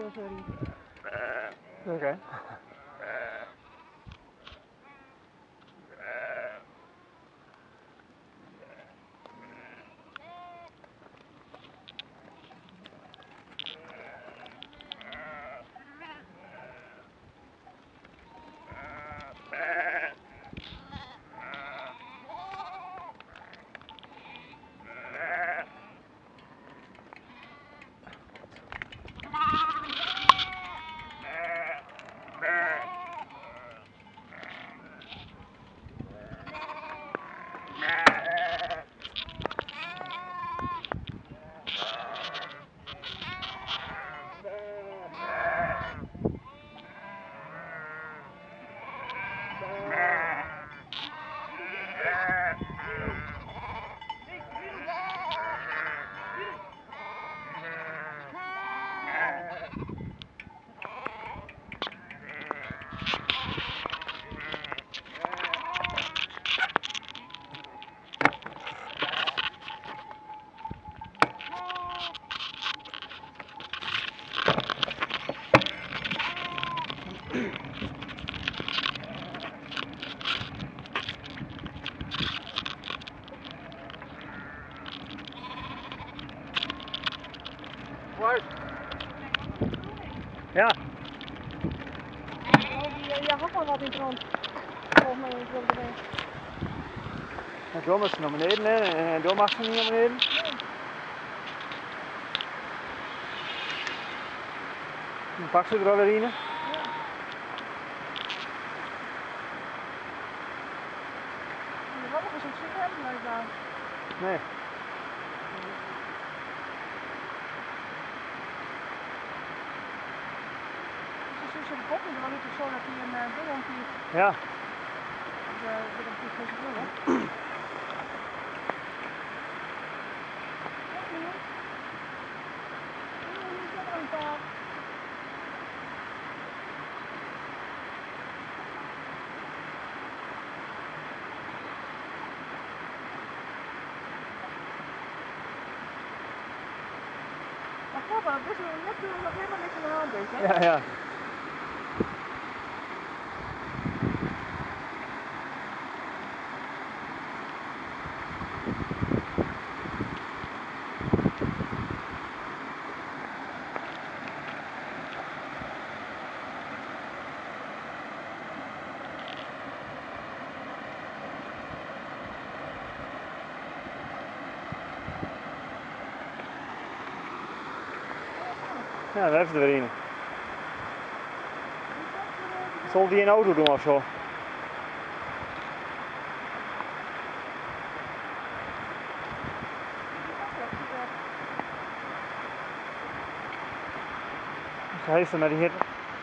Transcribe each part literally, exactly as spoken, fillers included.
sorry. Oké. Okay. Ja. Je had al wat in het rond. Volgens mij is het erin. En door moet ze naar beneden hè? En door mag ze niet naar beneden. Nee. Dan pak ze er alweer in. Ja. Je had nog eens op zich hebben blijkbaar. Nee. Dus een kop in, dan is het zo dat hij een uh, ding omkiert. Ja. Dus uh, dat is natuurlijk geen zoveel. Maar papa, dus net toen er nog helemaal niks aan de hand is, hè? Ja, ja. Ja, daar heeft ze er weer in. Zal die in de auto doen of zo? Ze heeft er met die hitte.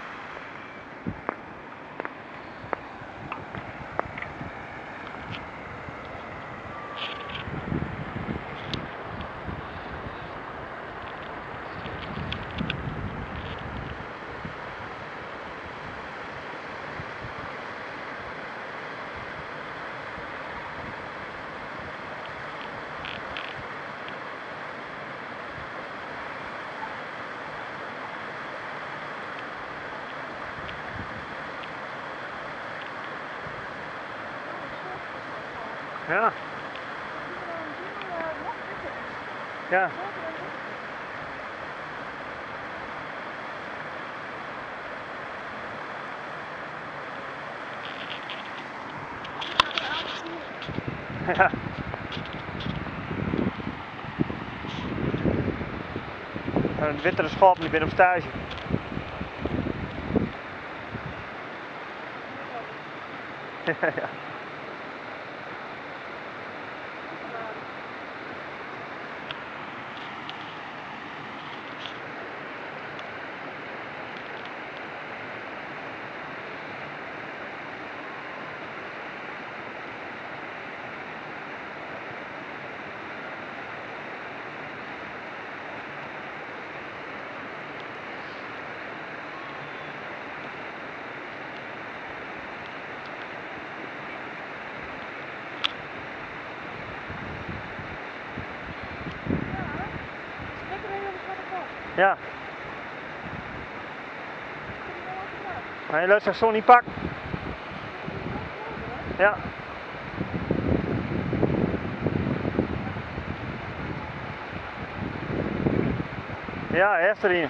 Ja. Ja. Ja. Een wittere schap, die ben op stage. Ja, ja. Ja. Nee, laat zich zo niet pakken. Ja. Ja, hij is erin.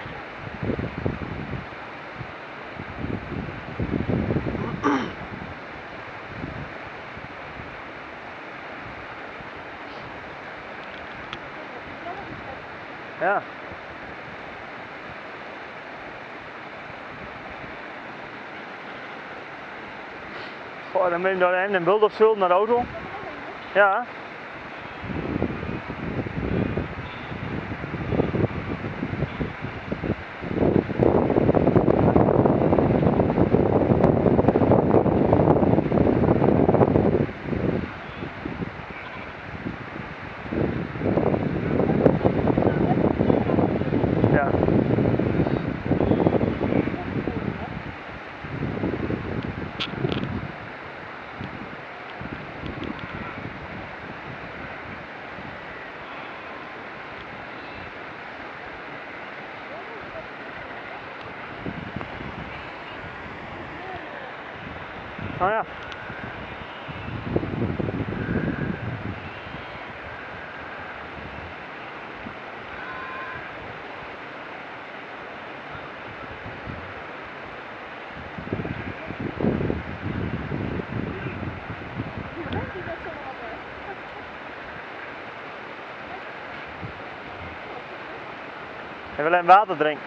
Ja. Goh, dan ben je doorheen en wild op zult naar de auto. Ja. Ja. Oh ja. Hij wil alleen water drinken.